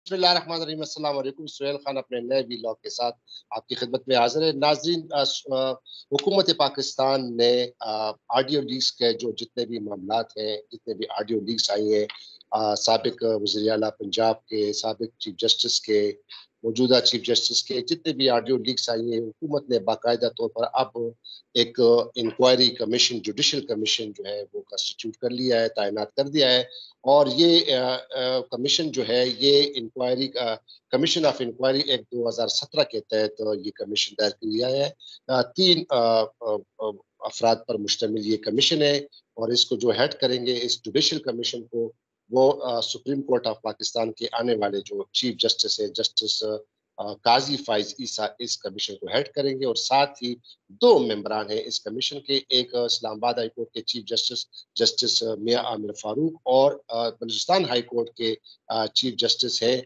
बिस्मिल्लाहिर्रहमानिर्रहीम। अस्सलाम वालेकुम। सुहेल खान अपने नए व्लॉग के साथ आपकी खिदमत में हाजिर है। नाज़रीन, हुकूमत पाकिस्तान ने ऑडियो लीक्स के जो जितने भी मामलात हैं, जितने भी ऑडियो लीक्स आई हैं, साबिक वज़ीर आला पंजाब के, साबिक चीफ जस्टिस के, मौजूदा चीफ जस्टिस के जितने भी ऑडियो लीक्स आई हैं, हुकूमत ने बाकायदा तौर पर अब एक इंक्वायरी कमीशन, जुडिशल कमीशन जो है वो कंस्टिट्यूट कर लिया है, तैनात कर दिया है। और ये कमीशन जो है, ये इंक्वायरी का कमीशन ऑफ इंक्वायरी एक्ट 2017 के तहत ये कमीशन दायर किया है। तीन अफराद पर मुश्तमिल ये कमीशन है, और इसको जो हेड करेंगे, इस जुडिशल कमीशन को, वो सुप्रीम कोर्ट ऑफ पाकिस्तान के आने वाले जो चीफ जस्टिस है, जस्टिस काजी फाइज ईसा, इस कमीशन को हेड करेंगे। और साथ ही दो मेंबरान हैं इस कमीशन के, एक इस्लामाबाद हाई कोर्ट के chief justice justice Mian Aamir Farooq, और बलूचिस्तान हाई कोर्ट के चीफ जस्टिस है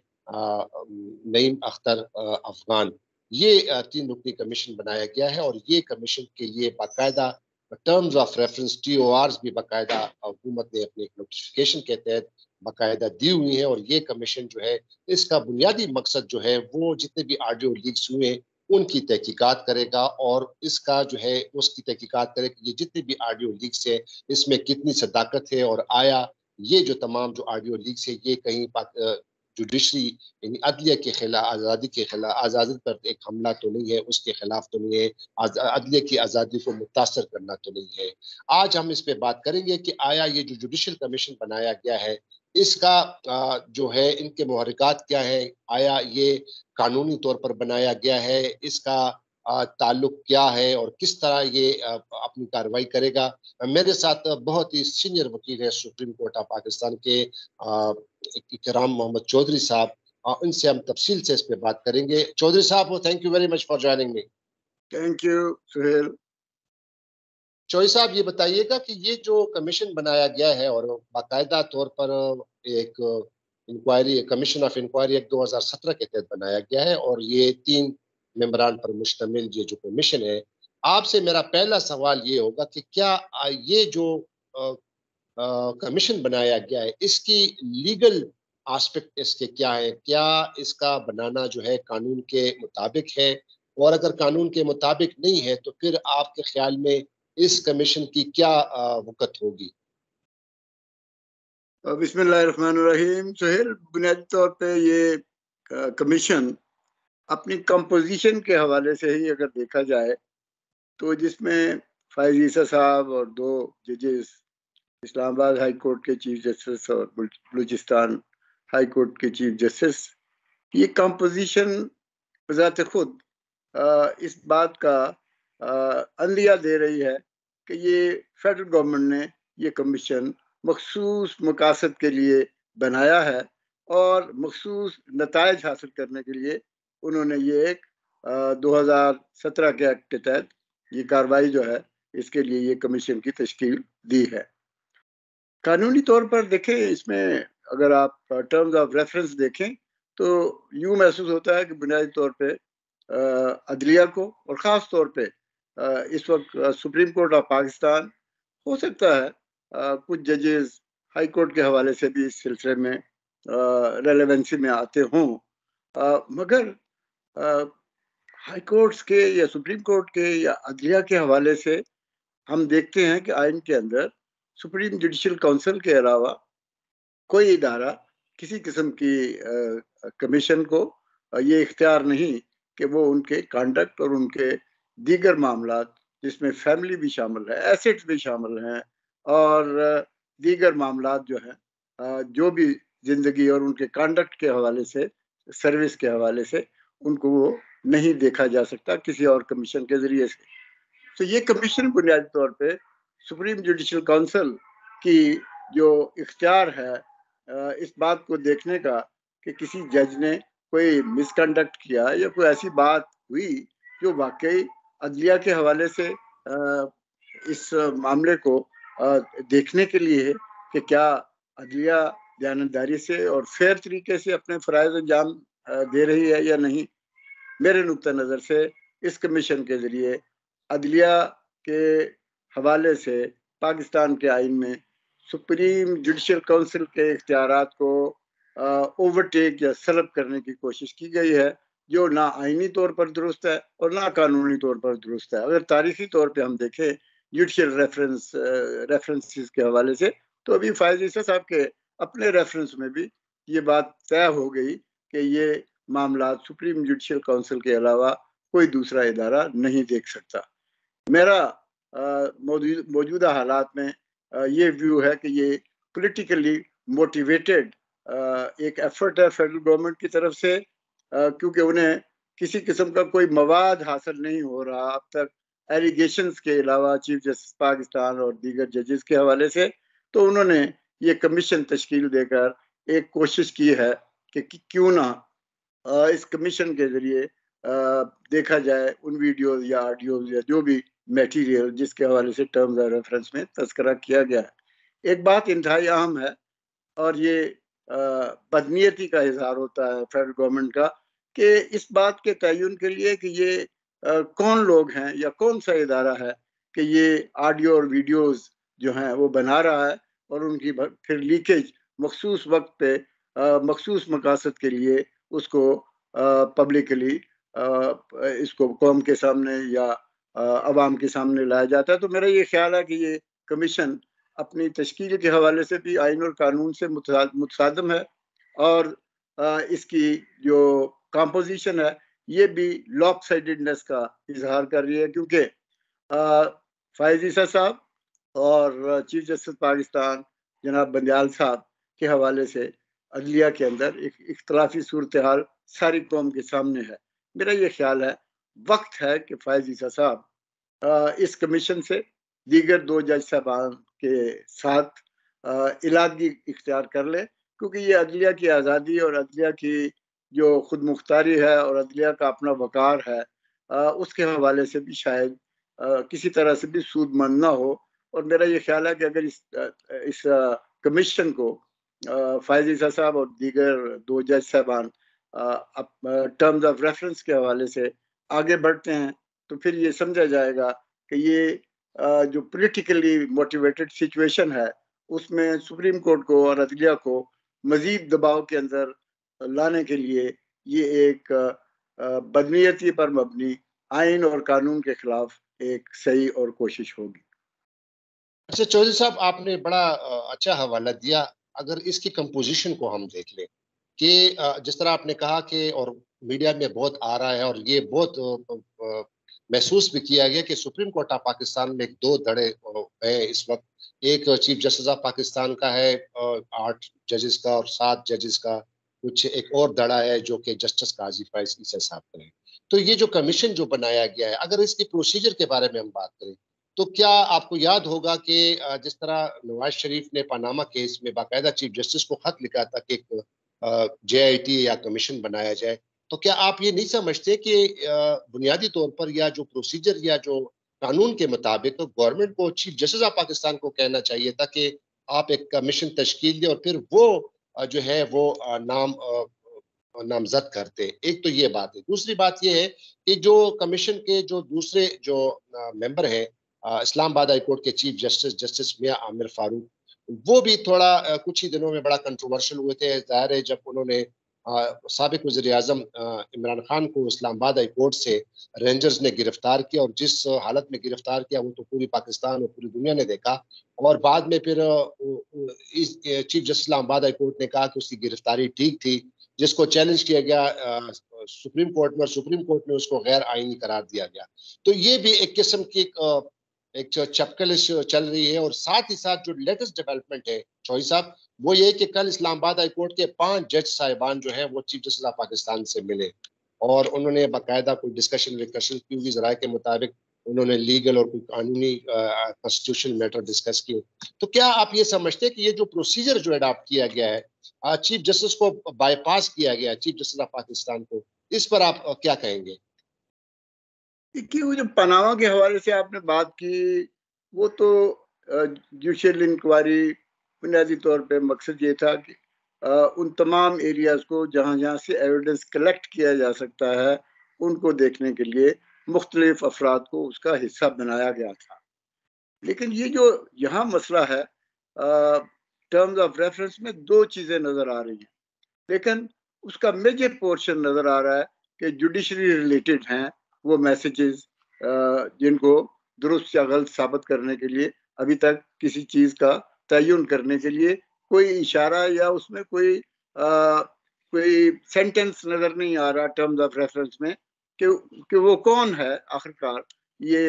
नईम अख्तर अफगान। ये तीन रुकनी कमीशन बनाया गया है, और ये कमीशन के लिए बाकायदा टर्म्स ऑफ रेफरेंस, TORs भी बाकायदा हुकूमत ने अपने नोटिफिकेशन के तहत बाकायदा दी हुई है। और ये कमीशन जो है, इसका बुनियादी मकसद जो है, वो जितने भी ऑडियो लीक्स हुए उनकी तहकीकात करेगा, और इसका जो है उसकी तहकीकात करेगा कि ये जितनी भी ऑडियो लीक्स है, इसमें कितनी सदाकत है, और आया ये जो तमाम जो ऑडियो लीक्स है, ये कहीं जुडिशरी यानी अदलिया के खिलाफ, आज़ादी के खिलाफ, आज़ादी पर एक हमला तो नहीं है, उसके खिलाफ तो नहीं है, अदलिया की आज़ादी को मुतासर करना तो नहीं है। आज हम इस पे बात करेंगे कि आया ये जो जुडिशल कमीशन बनाया गया है, इसका जो है इनके मुहर्रिकात क्या है, आया ये कानूनी तौर पर बनाया गया है, इसका ताल्लुक क्या है, और किस तरह ये अपनी कार्रवाई करेगा। मेरे साथ बहुत ही सीनियर वकील है सुप्रीम कोर्ट ऑफ पाकिस्तान के इकराम मोहम्मद चौधरी साहब, उनसे हम तफसील से इस पे बात करेंगे। चौधरी साहब, thank you very much for joining me. Thank you Suhail. Chaudhry साहब, ये बताइएगा कि ये जो कमीशन बनाया गया है, और बाकायदा तौर पर एक इंक्वायरी, कमीशन ऑफ इंक्वायरी एक 2017 के तहत बनाया गया है, और ये तीन मेंबरान पर मुश्तमिल ये जो कमीशन है, आपसे मेरा पहला सवाल ये होगा कि क्या ये जो कमीशन बनाया गया है, इसकी लीगल एस्पेक्ट इसके क्या है? क्या इसका बनाना जो है कानून के मुताबिक है? और अगर कानून के मुताबिक नहीं है, तो फिर आपके ख्याल में इस कमीशन की क्या वक़्त होगी? बिस्मिल्लाहिर्रहमानिर्रहीम। सुहेल, बुनियादी तौर पे ये कमीशन अपनी कंपोजिशन के हवाले से ही अगर देखा जाए, तो जिसमें फायज ईसा साहब और दो जजेस, इस्लामाबाद हाई कोर्ट के चीफ जस्टिस और बलूचिस्तान हाई कोर्ट के चीफ जस्टिस, ये कंपोजिशन बजाते खुद इस बात का अंदिया दे रही है कि ये फेडरल गवर्नमेंट ने ये कमीशन मखसूस मकासद के लिए बनाया है, और मखसूस नतायज हासिल करने के लिए उन्होंने ये एक 2017 के एक्ट के तहत ये कार्रवाई जो है, इसके लिए ये कमीशन की तश्कील दी है। कानूनी तौर पर देखें, इसमें अगर आप टर्म्स ऑफ रेफरेंस देखें, तो यूं महसूस होता है कि बुनियादी तौर पे अदलिया को, और ख़ास तौर पे इस वक्त सुप्रीम कोर्ट ऑफ पाकिस्तान, हो सकता है कुछ जजेस हाई कोर्ट के हवाले से भी इस सिलसिले में रेलेवेंसी में आते हों, मगर हाई कोर्ट्स के या सुप्रीम कोर्ट के या अदलिया के हवाले से हम देखते हैं कि आइन के अंदर सुप्रीम जुडिशल काउंसिल के अलावा कोई इदारा किसी किस्म की कमीशन को ये इख्तियार नहीं कि वो उनके कंडक्ट और उनके दीगर मामलात, जिसमें फैमिली भी शामिल है, एसेट्स भी शामिल हैं, और दीगर मामलात जो हैं, जो भी जिंदगी और उनके कंडक्ट के हवाले से, सर्विस के हवाले से, उनको वो नहीं देखा जा सकता किसी और कमीशन के जरिए से। तो ये कमीशन बुनियादी तौर पे सुप्रीम जुडिशल काउंसिल की जो इख्तियार है इस बात को देखने का कि किसी जज ने कोई मिसकंडक्ट किया या कोई ऐसी बात हुई जो वाकई अदलिया के हवाले से इस मामले को देखने के लिए है कि क्या अदलिया दयानतदारी से और फेयर तरीके से अपने फ़राइज़ अंजाम दे रही है या नहीं। मेरे नुक्ता नज़र से इस कमीशन के ज़रिए अदलिया के हवाले से पाकिस्तान के आइन में सुप्रीम जुडिशल काउंसिल के इख्तियारात को ओवरटेक या सलब करने की कोशिश की गई है, जो ना आईनी तौर पर दुरुस्त है और ना कानूनी तौर पर दुरुस्त है। अगर तारीखी तौर पे हम देखें जुडिशियल रेफरेंसेस के हवाले से, तो अभी फायज ईसा साहब के अपने रेफरेंस में भी ये बात तय हो गई कि ये मामला सुप्रीम जुडिशियल काउंसिल के अलावा कोई दूसरा इदारा नहीं देख सकता। मेरा मौजूदा हालात में ये व्यू है कि ये पॉलिटिकली मोटिवेटेड एक एफर्ट है फेडरल गवर्नमेंट की तरफ से, क्योंकि उन्हें किसी किस्म का कोई मवाद हासिल नहीं हो रहा अब तक एलिगेशंस के अलावा चीफ जस्टिस पाकिस्तान और दीगर जजेस के हवाले से। तो उन्होंने ये कमीशन तश्कील देकर एक कोशिश की है कि क्यों ना इस कमीशन के जरिए देखा जाए उन वीडियोस या ऑडियोज या जो भी मटेरियल जिसके हवाले से टर्म्स ऑफ रेफरेंस में तस्करा किया गया है। एक बात इंतहाई अहम है और ये बदनीयती का इजहार होता है फेडरल गवर्नमेंट का कि इस बात के तयन के लिए कि ये कौन लोग हैं या कौन सा इदारा है कि ये ऑडियो और वीडियोस जो हैं वो बना रहा है और उनकी फिर लीकेज मखसूस वक्त पे मखसूस मकासद के लिए उसको पब्लिकली इसको कौम के सामने या अवाम के सामने लाया जाता है। तो मेरा ये ख्याल है कि ये कमीशन अपनी तश्कील के हवाले से भी आइन और कानून से मुतसादम है और इसकी जो कंपोजिशन है ये भी लॉप साइडेडनेस का इजहार कर रही है, क्योंकि फायज ईसा साहब और चीफ जस्टिस पाकिस्तान जनाब बंदयाल साहब के हवाले से अदलिया के अंदर एक इख्तलाफी सूरत हाल सारी कौम के सामने है। मेरा ये ख्याल है वक्त है कि फायज ईसा साहब इस कमीशन से दीगर दो जज साहबान के साथ इलादगी इख्तियार कर ले, क्योंकि ये अदलिया की आज़ादी और अदलिया की जो खुद मुख्तारी है और अदलिया का अपना वकार है उसके हवाले से भी शायद किसी तरह से भी सूदमंद ना हो। और मेरा ये ख्याल है कि अगर इस कमीशन को फायज ईसा साहब और दीगर दो जज साहबान टर्म्स ऑफ रेफरेंस के हवाले से आगे बढ़ते हैं तो फिर ये समझा जाएगा कि ये जो पॉलिटिकली मोटिवेटेड सिचुएशन है उसमें सुप्रीम कोर्ट को और अदलिया को मजीद दबाव के अंदर लाने के लिए ये एक बदनीयती पर मबनी आइन और कानून के खिलाफ एक सही और कोशिश होगी। अच्छा चौधरी साहब, आपने बड़ा अच्छा हवाला दिया। अगर इसकी कंपोजिशन को हम देख लें कि जिस तरह आपने कहा कि और मीडिया में बहुत आ रहा है और ये बहुत महसूस भी किया गया कि सुप्रीम कोर्ट ऑफ पाकिस्तान में दो धड़े हैं इस वक्त। एक चीफ जस्टिस ऑफ पाकिस्तान का है 8 जजेस का और 7 जजेस का, कुछ एक और धड़ा है जो कि जस्टिस काजी फैज ईसा साहब का है। तो ये जो कमीशन जो बनाया गया है, अगर इसके प्रोसीजर के बारे में हम बात करें तो क्या आपको याद होगा कि जिस तरह नवाज शरीफ ने पनामा केस में बाकायदा चीफ जस्टिस को खत लिखा था कि एक JIT या कमीशन बनाया जाए, तो क्या आप ये नहीं समझते कि बुनियादी तौर पर या जो प्रोसीजर या जो कानून के मुताबिक तो गवर्नमेंट को चीफ जस्टिस ऑफ पाकिस्तान को कहना चाहिए था कि आप एक कमीशन तश्कील दें और फिर वो जो है वो नामजद करते। एक तो ये बात है। दूसरी बात ये है कि जो कमीशन के जो दूसरे जो मेंबर हैं इस्लामाबाद हाई कोर्ट के chief justice justice Mian Aamir Farooq, वो भी थोड़ा कुछ ही दिनों में बड़ा कंट्रोवर्शियल हुए थे। जाहिर है जब उन्होंने साबिक वज़ीर आज़म इमरान खान को इस्लामाबाद हाई कोर्ट से रेंजर्स ने गिरफ्तार किया और जिस हालत में गिरफ्तार किया वो तो पूरी पाकिस्तान और पूरी दुनिया ने देखा। और बाद में फिर इस chief justice Islamabad high court ने कहा कि उसकी गिरफ्तारी ठीक थी, जिसको चैलेंज किया गया सुप्रीम कोर्ट में और सुप्रीम कोर्ट ने उसको गैर आईनी करार दिया गया। तो ये भी एक किस्म की एक चपकलिश चल रही है। और साथ ही साथ जो लेटेस्ट डेवलपमेंट है चौधरी साहब, वो ये कि कल इस्लामाबाद हाई कोर्ट के 5 जज साहिबान जो है वो चीफ जस्टिस ऑफ पाकिस्तान से मिले और उन्होंने बाकायदा कोई डिस्कशन विस्कशन की हुई। जराये के मुताबिक उन्होंने लीगल और कोई कानूनी कॉन्स्टिट्यूशनल मैटर डिस्कस किए। तो क्या आप ये समझते हैं कि ये जो प्रोसीजर जो अडॉप्ट किया गया है चीफ जस्टिस को बाईपास किया गया चीफ जस्टिस ऑफ पाकिस्तान को, इस पर आप क्या कहेंगे? देखिए वो जो पनामा के हवाले से आपने बात की वो तो जुडिशियल इंक्वायरी बुनियादी तौर पे मकसद ये था कि उन तमाम एरियाज को जहाँ जहाँ से एविडेंस कलेक्ट किया जा सकता है उनको देखने के लिए मुख्तलिफ अफराद को उसका हिस्सा बनाया गया था। लेकिन ये जो यहाँ मसला है टर्म्स ऑफ रेफरेंस में दो चीज़ें नज़र आ रही हैं। लेकिन उसका मेजर पोर्शन नजर आ रहा है कि जुडिशरी रिलेटेड हैं वो मैसेजेस, जिनको दुरुस्त या गलत साबित करने के लिए अभी तक किसी चीज का तयन करने के लिए कोई इशारा या उसमें कोई सेंटेंस नजर नहीं आ रहा टर्म्स ऑफ रेफरेंस में कि वो कौन है आखिरकार। ये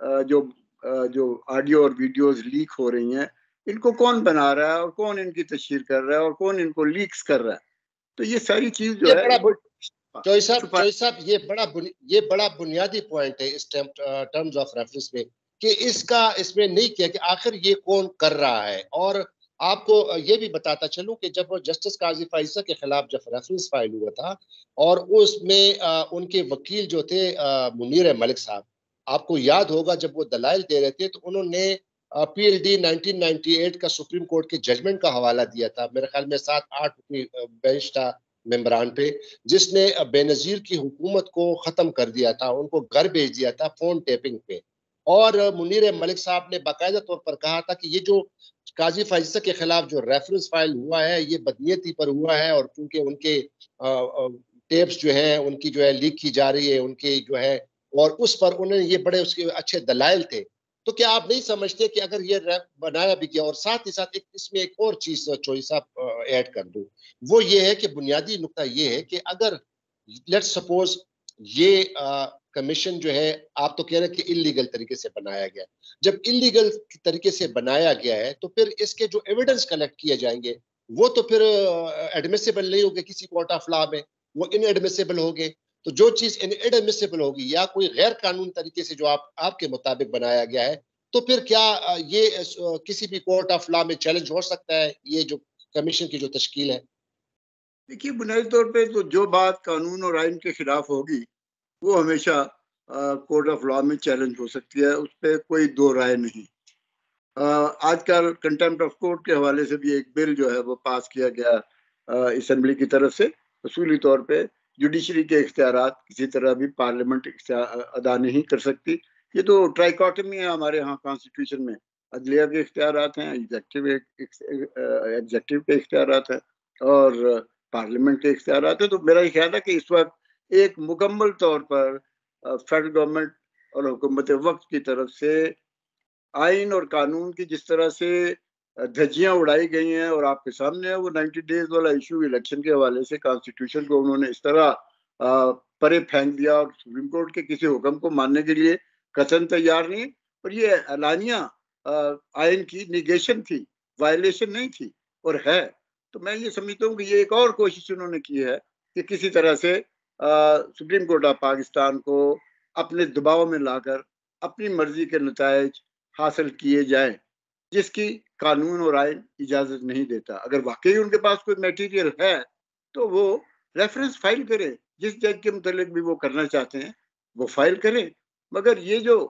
जो ऑडियो और वीडियोस लीक हो रही हैं, इनको कौन बना रहा है और कौन इनकी तशहीर कर रहा है और कौन इनको लीक्स कर रहा है। तो ये सारी चीज जो ये है बड़ा छुपा। चौई साहब, ये बड़ा बुनियादी पॉइंट है इस टर्म्स ऑफ रेफरेंस में, कि इसमें नहीं किया कि आखिर ये कौन कर रहा है। और आपको ये भी बताता चलूं कि जब जस्टिस काजी फाइजा के खिलाफ जब रेफरेंस फाइल हुआ था, और उसमें उनके वकील जो थे मुनीर मलिक साहब, आपको याद होगा जब वो दलाइल दे रहे थे तो उन्होंने पीएलडी 1998 का सुप्रीम कोर्ट के जजमेंट का हवाला दिया था। मेरे ख्याल में 7-8 बेंच था मेंबरान पे, जिसने बेनजीर की हुकूमत को खत्म कर दिया था, उनको घर भेज दिया था फोन टेपिंग पे। और मुनीर मलिक साहब ने बाकायदा तौर पर कहा था कि ये जो काजी फाइजा के खिलाफ जो रेफरेंस फाइल हुआ है ये बदनीयती पर हुआ है, और क्योंकि उनके टेप्स जो है उनकी जो है लीक की जा रही है उनकी जो है, और उस पर उन्होंने ये बड़े उसके अच्छे दलाइल थे। तो क्या आप नहीं समझते कि अगर ये रैप बनाया भी गया, और साथ ही साथ इसमें एक और चीज चोई साहब ऐड कर दूं, वो ये है कि बुनियादी नुकता ये है कि अगर लेट्स सपोज ये कमीशन जो है, आप तो कह रहे हैं कि इलीगल तरीके से बनाया गया, जब इलीगल तरीके से बनाया गया है तो फिर इसके जो एविडेंस कलेक्ट किए जाएंगे वो तो फिर एडमिसिबल नहीं होंगे किसी कोर्ट ऑफ लॉ में, वो इनएडमिसिबल होंगे। तो जो चीज इनएडमिसिबल होगी या कोई गैर कानून तरीके से जो आपके मुताबिक बनाया गया है, तो फिर क्या ये किसी भी कोर्ट ऑफ लॉ में चैलेंज हो सकता है, ये जो कमीशन की जो तश्कील है? देखिए, बुनियादी तौर पे तो जो बात कानून और आइन के खिलाफ होगी वो हमेशा कोर्ट ऑफ लॉ में चैलेंज हो सकती है, उस पर कोई दो राय नहीं। आजकल कंटेम्प्ट ऑफ कोर्ट के हवाले से भी एक बिल जो है वो पास किया गया असेंबली की तरफ से। असूली तौर पे जुडिशरी के इख्तियारात किसी तरह भी पार्लियामेंट अदा नहीं कर सकती। ये तो ट्राइकॉटमी है हमारे यहाँ कॉन्स्टिट्यूशन में, अदलिया के इख्तियारात हैं, एग्जेक्टिव के इख्तियारात हैं और पार्लियामेंट के इख्तियारात हैं। तो मेरा ये ख्याल है कि इस वक्त एक मुकम्मल तौर पर फेडरल गवर्नमेंट और हुकूमत वक्त की तरफ से आइन और कानून की जिस तरह से धज्जियां उड़ाई गई हैं, और आपके सामने है वो 90 डेज वाला इशू इलेक्शन के हवाले से, कॉन्स्टिट्यूशन को उन्होंने इस तरह परे फेंक दिया और सुप्रीम कोर्ट के किसी हुक्म को मानने के लिए कतन तैयार नहीं। और ये एलानिया आइन की निगेशन थी, वायलेशन नहीं थी और है। तो मैं ये समझता हूँ कि ये एक और कोशिश उन्होंने की है कि किसी तरह से सुप्रीम कोर्ट ऑफ पाकिस्तान को अपने दबाव में लाकर अपनी मर्जी के नतायज हासिल किए जाए, जिसकी कानून और आइन इजाजत नहीं देता। अगर वाकई उनके पास कोई मटेरियल है तो वो रेफरेंस फाइल करें, जिस जज के मुतालिक भी वो करना चाहते हैं वो फाइल करें। मगर ये जो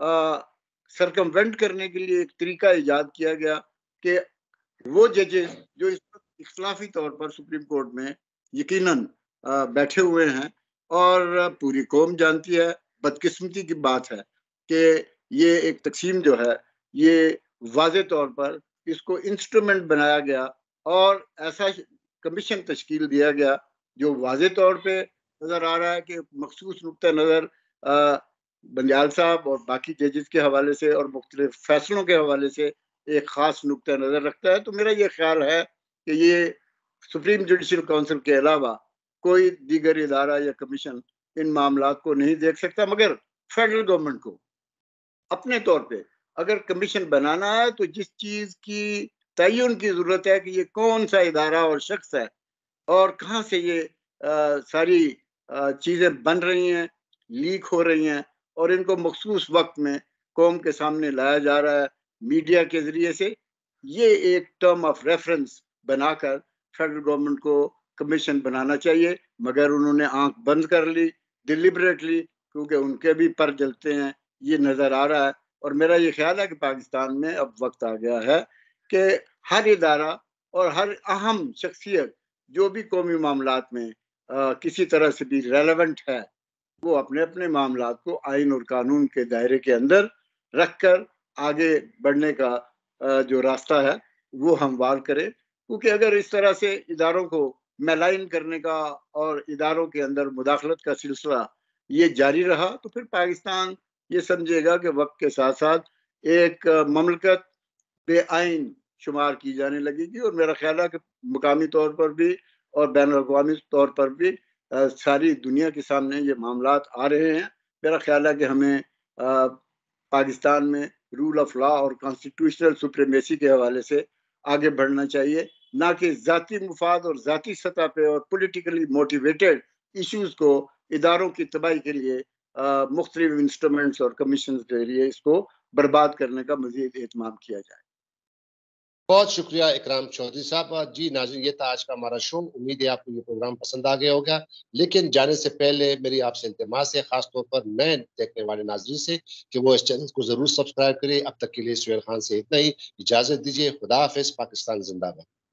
सरकमवेंट करने के लिए एक तरीका इजाद किया गया कि वो जजेस जो इस वक्त इख्तलाफी तौर पर सुप्रीम कोर्ट में यकीनन बैठे हुए हैं, और पूरी कौम जानती है, बदकिस्मती की बात है कि ये एक तकसीम जो है ये वाज़े तौर पर इसको इंस्ट्रूमेंट बनाया गया और ऐसा कमीशन तश्कील दिया गया जो वाज़े तौर पे नज़र आ रहा है कि मखसूस नुक्ता नज़र बंजाल साहब और बाकी जजेस के हवाले से और मुख्तलिफ फैसलों के हवाले से एक ख़ास नुक्ता नज़र रखता है। तो मेरा ये ख्याल है कि ये सुप्रीम जुडिशल काउंसिल के अलावा कोई दीगर इदारा या कमीशन इन मामलात को नहीं देख सकता। मगर फेडरल गवर्नमेंट को अपने तौर पे अगर कमीशन बनाना है तो जिस चीज की तयन की जरूरत है कि ये कौन सा इदारा और शख्स है और कहाँ से ये सारी चीजें बन रही हैं, लीक हो रही हैं, और इनको मखसूस वक्त में कौम के सामने लाया जा रहा है मीडिया के जरिए से, ये एक टर्म ऑफ रेफरेंस बनाकर फेडरल गवर्नमेंट को कमीशन बनाना चाहिए। मगर उन्होंने आंख बंद कर ली डिलिबरेटली, क्योंकि उनके भी पर जलते हैं, ये नजर आ रहा है। और मेरा ये ख्याल है कि पाकिस्तान में अब वक्त आ गया है कि हर इदारा और हर अहम शख्सियत जो भी कौमी मामलात में किसी तरह से भी रेलेवेंट है, वो अपने अपने मामलात को आइन और कानून के दायरे के अंदर रखकर आगे बढ़ने का जो रास्ता है वो हमवार करे। क्योंकि अगर इस तरह से इदारों को मैलाइन करने का और इदारों के अंदर मुदाखलत का सिलसिला ये जारी रहा, तो फिर पाकिस्तान ये समझेगा कि वक्त के साथ साथ एक ममलकत बेआइन शुमार की जाने लगेगी। और मेरा ख्याल है कि मुकामी तौर पर भी और बैन अवी तौर पर भी सारी दुनिया के सामने ये मामलात आ रहे हैं। मेरा ख्याल है कि हमें पाकिस्तान में रूल ऑफ लॉ और कॉन्स्टिट्यूशनल सुप्रीमेसी के हवाले से आगे बढ़ना चाहिए, ना कि ज़ाती मुफाद और ज़ाती सतह पे और पॉलिटिकली मोटिवेटेड इश्यूज को इदारों की तबाही के लिए मुख्तलिफ इंस्ट्रूमेंट्स और कमीशन के लिए इसको बर्बाद करने का मजीद एहतमाम किया जाए। बहुत शुक्रिया इकराम चौधरी साहब। जी नाज़रीन, ये था आज का हमारा शो। उम्मीद है आपको ये प्रोग्राम पसंद आ गया होगा। लेकिन जाने से पहले मेरी आपसे इल्तिमास है, खास तौर पर नए देखने वाले नाज़रीन से, कि वो इस चैनल को जरूर सब्सक्राइब करें। अब तक के लिए सुहेल खान से इतना ही। इजाजत दीजिए। खुदा हाफिज। पाकिस्तान जिंदाबाद।